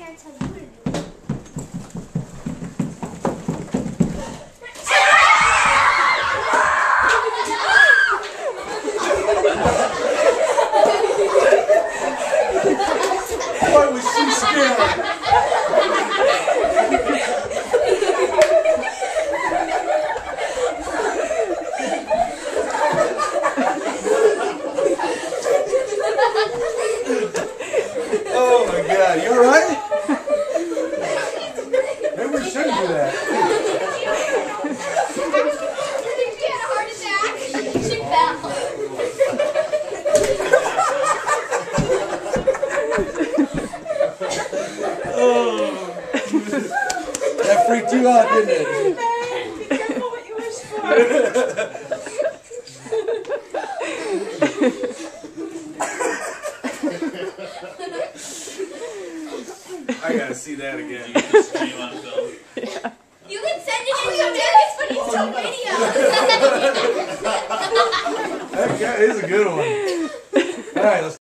can't tell you what to do. Why was she scared? Oh my God, you alright? Maybe we shouldn't do that. She had a heart attack. She fell. Oh. That freaked you out, didn't it? Be careful what you wish for. I gotta see that again. You can stream on film. You can send it in to Dennis, but it's on video. That guy is a good one. Alright, let's